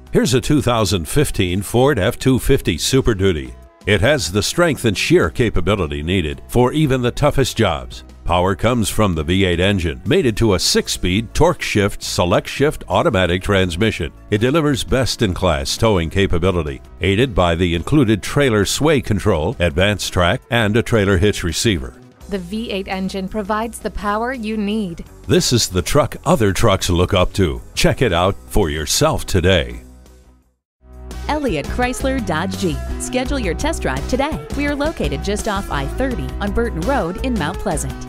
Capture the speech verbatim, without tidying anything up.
Here's a two thousand fifteen Ford F two fifty Super Duty. It has the strength and sheer capability needed for even the toughest jobs. Power comes from the V eight engine, mated to a six-speed torque shift select shift automatic transmission. It delivers best-in-class towing capability, aided by the included trailer sway control, advanced track, and a trailer hitch receiver. The V eight engine provides the power you need. This is the truck other trucks look up to. Check it out for yourself today. Elliott Chrysler Dodge Jeep. Schedule your test drive today. We are located just off I thirty on Burton Road in Mount Pleasant.